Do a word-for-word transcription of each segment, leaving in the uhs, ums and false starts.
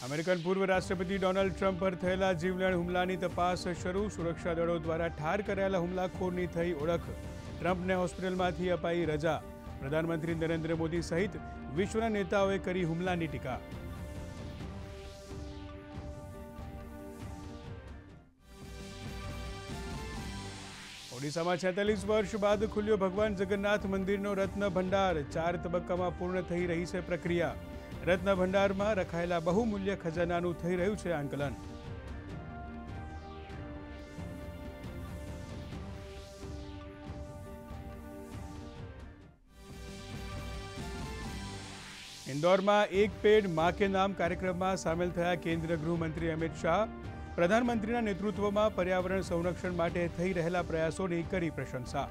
American પૂર્વ રાષ્ટ્રપતિ Donald Trump પર થયેલા જીવલેણ હુમલાની તપાસ શરૂ. સુરક્ષા દળો દ્વારા ઠાર કરાયેલા હુમલાખોરની થઈ ઓળખ. ટ્રમ્પને હોસ્પિટલમાંથી અપાઈ રજા. પ્રધાનમંત્રી નરેન્દ્ર મોદી સહિત વિશ્વના નેતાઓએ કરી હુમલાની ટીકા. ઓડિશામાં છેતાલીસ વર્ષ બાદ ખુલ્યો ભગવાન જગન્નાથ મંદિરનો રત્ન ભંડાર. ચાર તબક્કામાં પૂર્ણ થઈ રહી છે પ્રક્રિયા. રત્ન ભંડારમાં રખાયેલા બહુમૂલ્ય ખજાનાનું થઈ રહ્યું છે આંકલન. इंदौરમાં એક પેડ માં કે નામ કાર્યક્રમમાં સામેલ થયા કેન્દ્રીય ગૃહમંત્રી અમિત શાહ. પ્રધાનમંત્રીના નેતૃત્વમાં પર્યાવરણ સંરક્ષણ માટે થઈ રહેલા પ્રયાસોની કરી પ્રશંસા.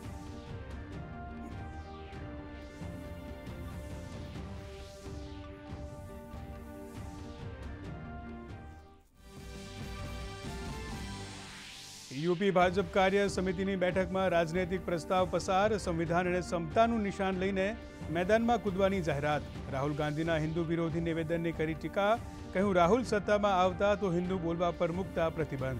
यूपी भाजप कार्य समितिની બેઠકમાં રાજનૈતિક પ્રસ્તાવ પસાર. સંવિધાન અને સમતાનું નિશાન લઈને મેદાનમાં કૂદવાની જાહેરાત. રાહુલ ગાંધીના હિન્દુ વિરોધી નિવેદનની કરી ટીકા. કહ્યું, રાહુલ સત્તામાં આવતા તો હિન્દુ બોલવા પર મૂકતા પ્રતિબંધ.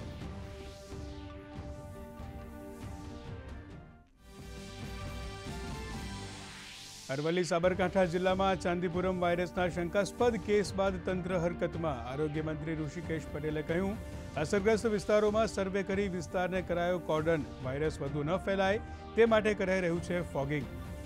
અરવલ્લી સાબરકાંઠા જિલ્લામાં ચાંદીપુરમ વાયરસના શંકાસ્પદ કેસ બાદ તંત્ર હરકતમાં. આરોગ્ય મંત્રી ઋષિકેશ પટેલે કહ્યું, અસરગ્રસ્ત વિસ્તારોમાં સર્વે કરી વિસ્તારને કરાયો કોર્ડન. વાયરસ વધુ ન ફેલાય તે માટે કરાઈ રહ્યું છે ફોગિંગ.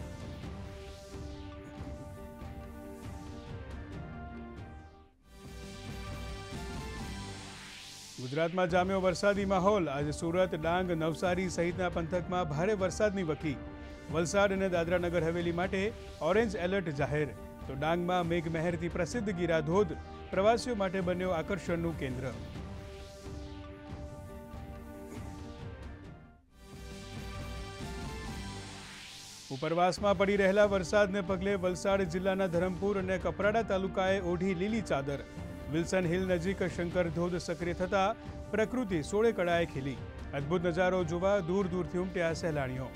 ગુજરાતમાં જામ્યો વરસાદી માહોલ. આજે સુરત, ડાંગ, નવસારી સહિતના પંથકમાં ભારે વરસાદની વકી. વલસાડ અને દાદરા નગર હવેલી માટે ઓરેન્જ એલર્ટ જાહેર. તો ડાંગમાં મેઘમહેરથી પ્રસિદ્ધ ગીરાધોધ પ્રવાસીઓ માટે બન્યો આકર્ષણનું કેન્દ્ર. ઉપરવાસમાં પડી રહેલા વરસાદને પગલે વલસાડ જિલ્લાના ધરમપુર અને કપરાડા તાલુકાએ ઓઢી લીલી ચાદર. વિલ્સન હિલ નજીક શંકર ધોધ સક્રિય થતા પ્રકૃતિ સોળે કળાએ ખીલી. અદ્ભુત નજારો જોવા દૂર દૂરથી ઉમટ્યા સહેલાણીઓ.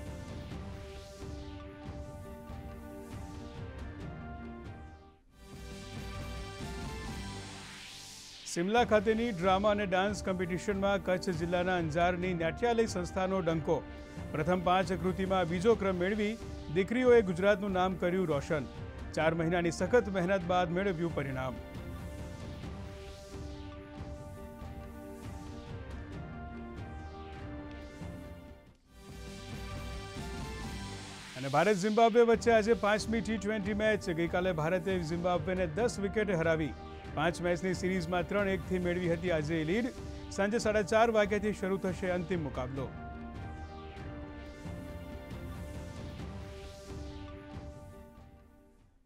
સિમલા ખાતેની ડ્રામા અને ડાન્સ કોમ્પિટિશનમાં કચ્છ જિલ્લાના અંજારની નાટ્યાલય સંસ્થાનો ડંકો. પ્રથમ પાંચ કૃતિમાં બીજો ક્રમ મેળવી દીકરીઓએ ગુજરાતનું નામ કર્યું રોશન. ચાર મહિનાની સખત મહેનત બાદ મેળવ્યું પરિણામ. અને ભારત ઝિમ્બાબ્વે વચ્ચે આજે પાંચમી ટી ટ્વેન્ટી મેચ. ગઈકાલે ભારતે ઝિમ્બાબ્વેને દસ વિકેટે હરાવી પાંચ મેચની સિરીઝમાં ત્રણ એકથી મેળવી હતી આજે લીડ. સાંજે સાડા ચાર વાગ્યાથી શરૂ થશે અંતિમ મુકાબલો.